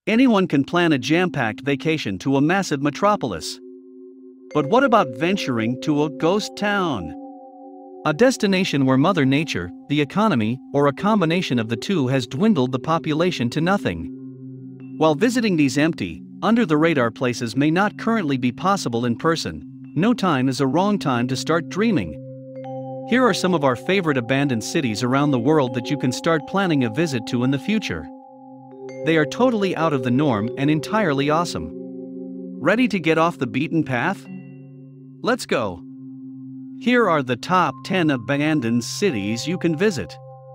Anyone can plan a jam-packed vacation to a massive metropolis. But what about venturing to a ghost town? A destination where Mother Nature, the economy, or a combination of the two has dwindled the population to nothing. While visiting these empty, under-the-radar places may not currently be possible in person, no time is a wrong time to start dreaming. Here are some of our favorite abandoned cities around the world that you can start planning a visit to in the future. They are totally out of the norm and entirely awesome. Ready to get off the beaten path? Let's go! Here are the top 10 abandoned cities you can visit.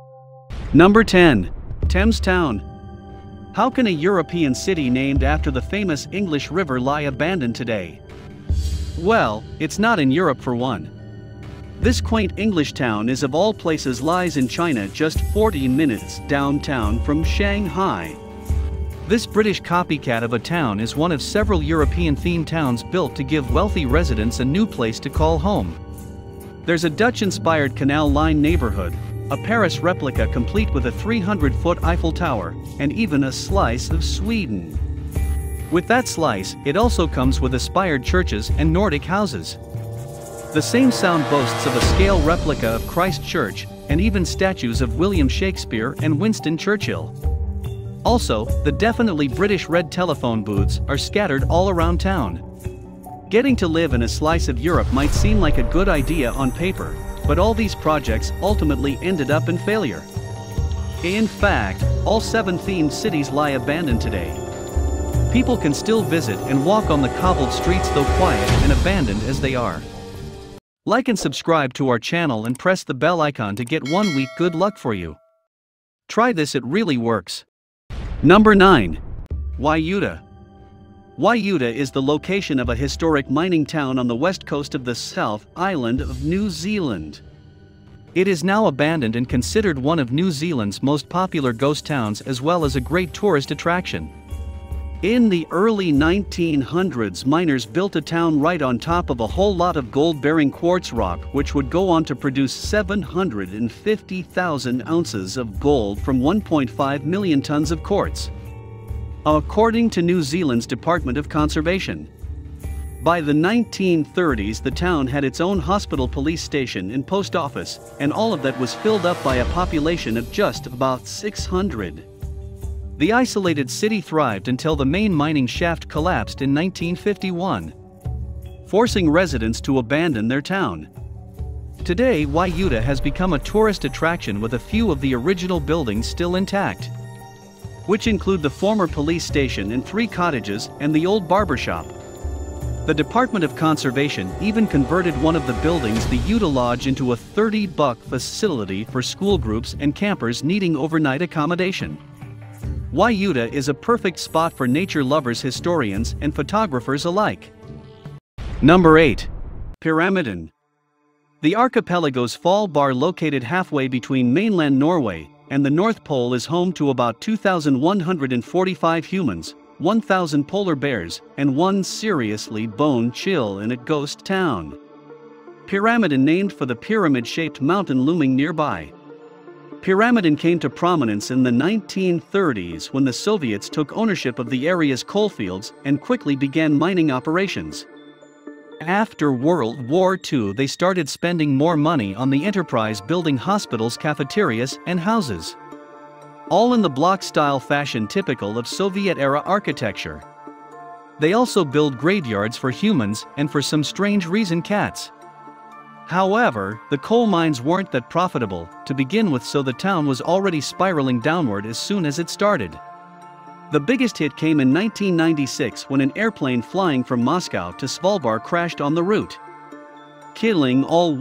Number 10. Thames Town. How can a European city named after the famous English river lie abandoned today? Well, it's not in Europe for one. This quaint English town is of all places lies in China, just 40 minutes downtown from Shanghai. This British copycat of a town is one of several European-themed towns built to give wealthy residents a new place to call home. There's a Dutch-inspired Canal Line neighborhood, a Paris replica complete with a 300-foot Eiffel Tower, and even a slice of Sweden. With that slice, it also comes with aspired churches and Nordic houses. The same sound boasts of a scale replica of Christ Church, and even statues of William Shakespeare and Winston Churchill. Also, the definitely British red telephone booths are scattered all around town. Getting to live in a slice of Europe might seem like a good idea on paper, but all these projects ultimately ended up in failure. In fact, all 7 themed cities lie abandoned today. People can still visit and walk on the cobbled streets, though quiet and abandoned as they are. Like and subscribe to our channel and press the bell icon to get 1 week good luck for you. Try this, it really works. Number 9. Waiuta. Waiuta is the location of a historic mining town on the west coast of the South Island of New Zealand. It is now abandoned and considered one of New Zealand's most popular ghost towns, as well as a great tourist attraction. In the early 1900s, miners built a town right on top of a whole lot of gold-bearing quartz rock, which would go on to produce 750,000 ounces of gold from 1.5 million tons of quartz, according to New Zealand's Department of Conservation. By the 1930s, the town had its own hospital, police station, and post office, and all of that was filled up by a population of just about 600. The isolated city thrived until the main mining shaft collapsed in 1951, forcing residents to abandon their town. Today, Waiuta has become a tourist attraction with a few of the original buildings still intact, which include the former police station and 3 cottages and the old barber shop. The Department of Conservation even converted one of the buildings, the Uta Lodge, into a 30-buck facility for school groups and campers needing overnight accommodation. Waiuta is a perfect spot for nature lovers, historians, and photographers alike. Number 8. Pyramiden. The archipelago's Svalbard, located halfway between mainland Norway and the North Pole, is home to about 2,145 humans, 1,000 polar bears, and one seriously bone-chill in a ghost town. Pyramiden, named for the pyramid-shaped mountain looming nearby. Pyramiden came to prominence in the 1930s when the Soviets took ownership of the area's coalfields and quickly began mining operations. After World War II, they started spending more money on the enterprise, building hospitals, cafeterias, and houses, all in the block-style fashion typical of Soviet-era architecture. They also build graveyards for humans and, for some strange reason, cats. However, the coal mines weren't that profitable to begin with, so the town was already spiraling downward as soon as it started. The biggest hit came in 1996 when an airplane flying from Moscow to Svalbard crashed on the route, killing all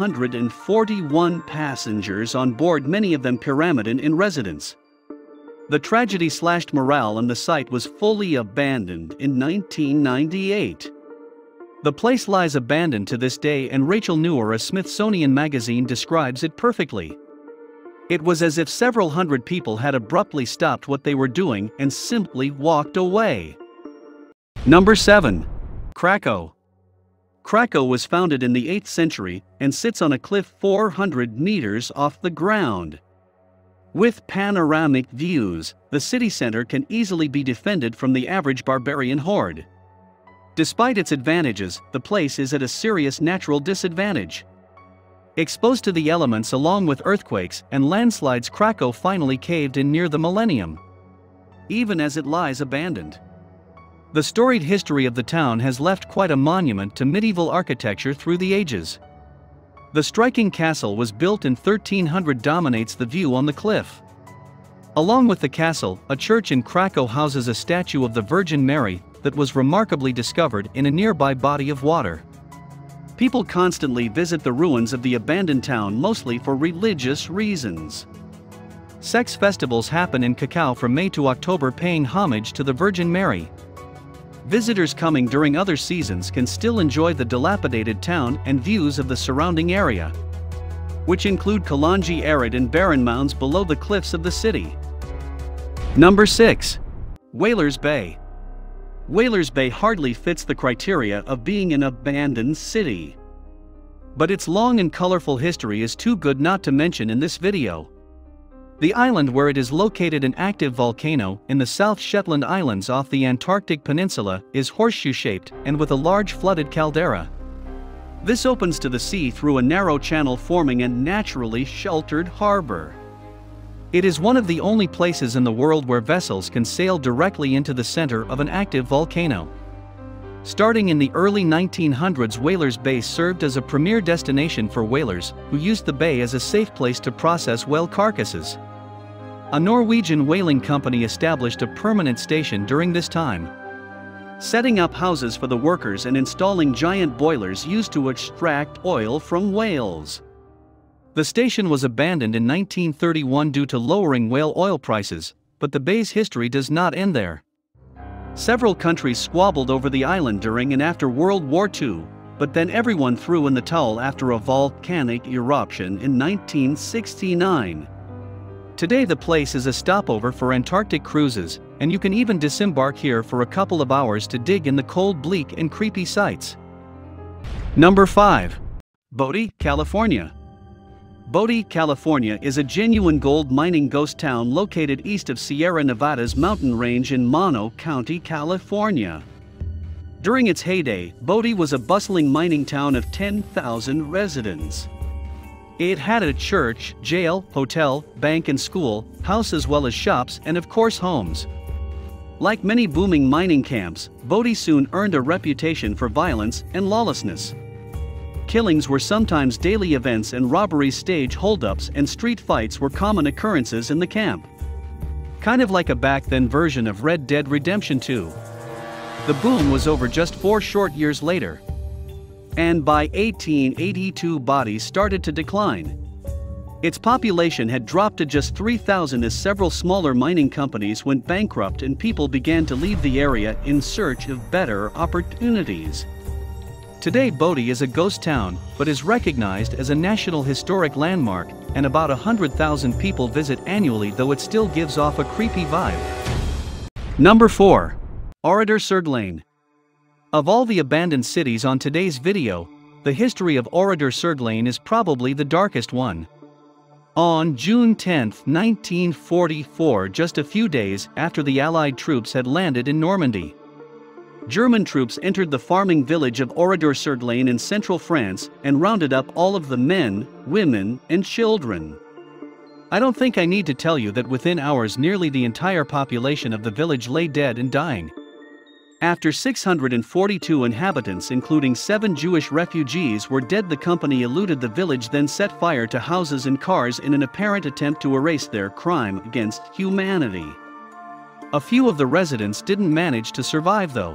141 passengers on board, many of them Pyramiden residents. The tragedy slashed morale, and the site was fully abandoned in 1998. The place lies abandoned to this day, and Rachel Newer, a Smithsonian magazine, describes it perfectly. It was as if several hundred people had abruptly stopped what they were doing and simply walked away. Number 7. Krakow. Krakow was founded in the 8th century and sits on a cliff 400 meters off the ground. With panoramic views, the city center can easily be defended from the average barbarian horde. Despite its advantages, the place is at a serious natural disadvantage. Exposed to the elements along with earthquakes and landslides, Krakow finally caved in near the millennium, even as it lies abandoned. The storied history of the town has left quite a monument to medieval architecture through the ages. The striking castle was built in 1300, dominates the view on the cliff. Along with the castle, a church in Krakow houses a statue of the Virgin Mary that was remarkably discovered in a nearby body of water. People constantly visit the ruins of the abandoned town, mostly for religious reasons. Sex festivals happen in Krakow from May to October, paying homage to the Virgin Mary. Visitors coming during other seasons can still enjoy the dilapidated town and views of the surrounding area, which include Kalonji arid and barren mounds below the cliffs of the city. Number 6. Whalers Bay. Whalers Bay hardly fits the criteria of being an abandoned city, but its long and colorful history is too good not to mention in this video. The island where it is located, an active volcano in the South Shetland Islands off the Antarctic Peninsula, is horseshoe-shaped and with a large flooded caldera. This opens to the sea through a narrow channel, forming a naturally sheltered harbor. It is one of the only places in the world where vessels can sail directly into the center of an active volcano. Starting in the early 1900s, Whalers Bay served as a premier destination for whalers, who used the bay as a safe place to process whale carcasses. A Norwegian whaling company established a permanent station during this time, setting up houses for the workers and installing giant boilers used to extract oil from whales. The station was abandoned in 1931 due to lowering whale oil prices, but the bay's history does not end there. Several countries squabbled over the island during and after World War II, but then everyone threw in the towel after a volcanic eruption in 1969. Today the place is a stopover for Antarctic cruises, and you can even disembark here for a couple of hours to dig in the cold, bleak and creepy sights. Number 5. Bodie, California. Bodie, California is a genuine gold mining ghost town located east of Sierra Nevada's mountain range in Mono County, California. During its heyday, Bodie was a bustling mining town of 10,000 residents. It had a church, jail, hotel, bank and school, house as well as shops and of course homes. Like many booming mining camps, Bodie soon earned a reputation for violence and lawlessness. Killings were sometimes daily events and robberies, stage holdups and street fights were common occurrences in the camp. Kind of like a back then version of Red Dead Redemption 2. The boom was over just 4 short years later, and by 1882 bodies started to decline. Its population had dropped to just 3,000 as several smaller mining companies went bankrupt and people began to leave the area in search of better opportunities. Today Bodie is a ghost town, but is recognized as a National Historic Landmark, and about 100,000 people visit annually, though it still gives off a creepy vibe. Number 4. Oradour-sur-Glane. Of all the abandoned cities on today's video, the history of Oradour-sur-Glane is probably the darkest one. On June 10, 1944, just a few days after the Allied troops had landed in Normandy, German troops entered the farming village of Oradour-sur-Glane in central France and rounded up all of the men, women, and children. I don't think I need to tell you that within hours nearly the entire population of the village lay dead and dying. After 642 inhabitants, including 7 Jewish refugees, were dead, the company eluded the village, then set fire to houses and cars in an apparent attempt to erase their crime against humanity. A few of the residents didn't manage to survive though.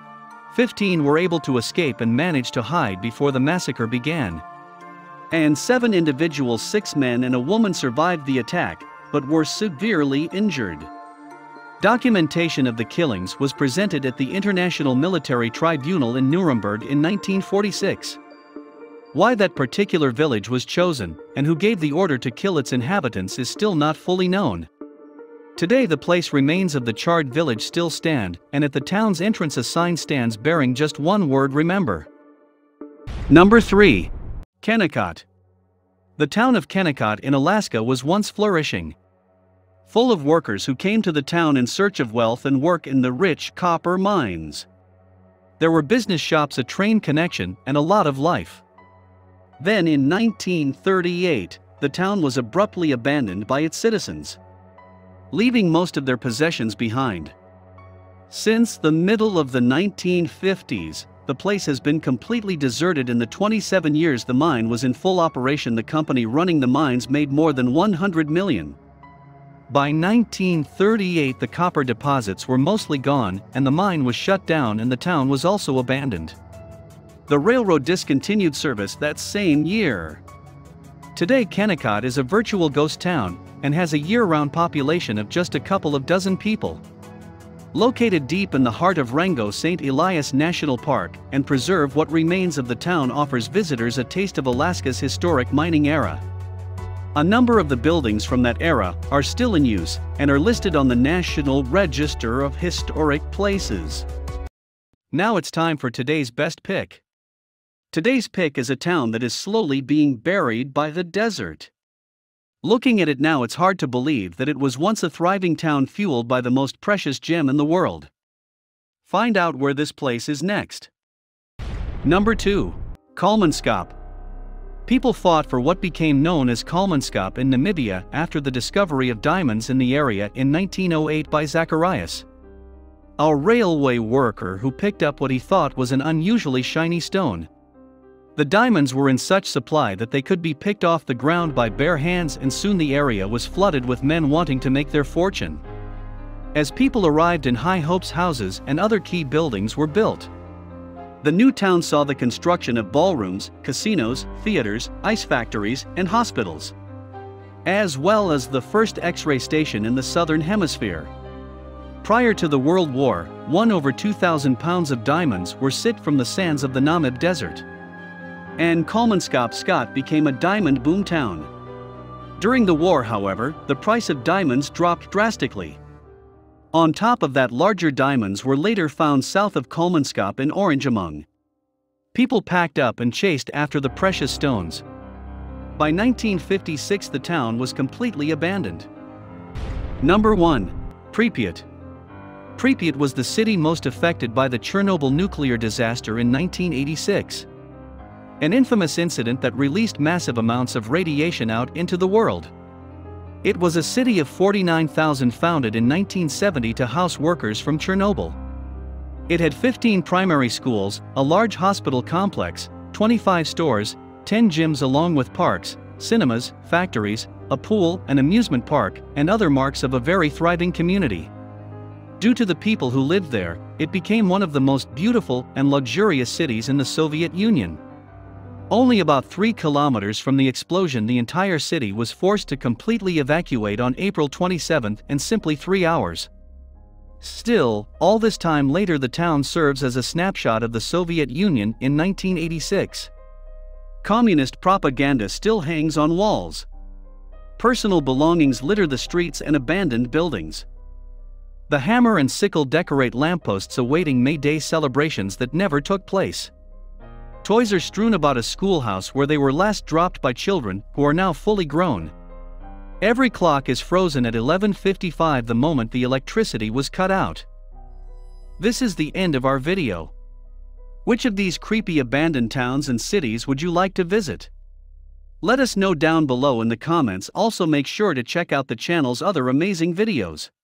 15 were able to escape and managed to hide before the massacre began. And 7 individuals, 6 men and a woman, survived the attack, but were severely injured. Documentation of the killings was presented at the International Military Tribunal in Nuremberg in 1946. Why that particular village was chosen, and who gave the order to kill its inhabitants, is still not fully known. Today the place remains of the charred village still stand, and at the town's entrance a sign stands bearing just one word: remember. Number 3. Kennecott. The town of Kennecott in Alaska was once flourishing. full of workers who came to the town in search of wealth and work in the rich copper mines. There were business shops, a train connection, and a lot of life. Then in 1938, the town was abruptly abandoned by its citizens, leaving most of their possessions behind. Since the middle of the 1950s, the place has been completely deserted. In the 27 years the mine was in full operation, the company running the mines made more than $100 million. By 1938 the copper deposits were mostly gone and the mine was shut down, and the town was also abandoned. The railroad discontinued service that same year. Today Kennecott is a virtual ghost town and has a year-round population of just a couple of dozen people. Located deep in the heart of Rango, St. Elias National Park and Preserve, what remains of the town offers visitors a taste of Alaska's historic mining era. A number of the buildings from that era are still in use and are listed on the National Register of Historic Places. Now it's time for today's best pick. Today's pick is a town that is slowly being buried by the desert. Looking at it now, it's hard to believe that it was once a thriving town fueled by the most precious gem in the world. Find out where this place is next. Number 2. Kalmanskap. People fought for what became known as Kalmanskap in Namibia after the discovery of diamonds in the area in 1908 by Zacharias, a railway worker who picked up what he thought was an unusually shiny stone. The diamonds were in such supply that they could be picked off the ground by bare hands, and soon the area was flooded with men wanting to make their fortune. As people arrived in high hopes, houses and other key buildings were built. The new town saw the construction of ballrooms, casinos, theaters, ice factories, and hospitals, as well as the first X-ray station in the southern hemisphere. Prior to the World War, over 2,000 pounds of diamonds were shipped from the sands of the Namib Desert, and Kalmanskap became a diamond boom town. During the war, however, the price of diamonds dropped drastically. On top of that, larger diamonds were later found south of Kalmanskap in Oranjemund. People packed up and chased after the precious stones. By 1956 the town was completely abandoned. Number 1. Pripyat. Pripyat was the city most affected by the Chernobyl nuclear disaster in 1986. An infamous incident that released massive amounts of radiation out into the world. It was a city of 49,000, founded in 1970 to house workers from Chernobyl. It had 15 primary schools, a large hospital complex, 25 stores, 10 gyms along with parks, cinemas, factories, a pool, an amusement park, and other marks of a very thriving community. Due to the people who lived there, it became one of the most beautiful and luxurious cities in the Soviet Union. Only about 3 kilometers from the explosion, the entire city was forced to completely evacuate on April 27 in simply 3 hours. Still, all this time later the town serves as a snapshot of the Soviet Union in 1986. Communist propaganda still hangs on walls. Personal belongings litter the streets and abandoned buildings. The hammer and sickle decorate lampposts awaiting May Day celebrations that never took place. Toys are strewn about a schoolhouse where they were last dropped by children who are now fully grown. Every clock is frozen at 11:55 the moment the electricity was cut out. This is the end of our video. Which of these creepy abandoned towns and cities would you like to visit? Let us know down below in the comments. Also make sure to check out the channel's other amazing videos.